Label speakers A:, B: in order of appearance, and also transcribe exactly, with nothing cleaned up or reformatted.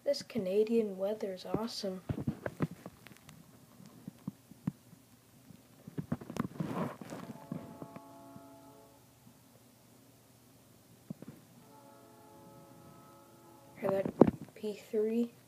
A: This Canadian weather is awesome. Hear that P three?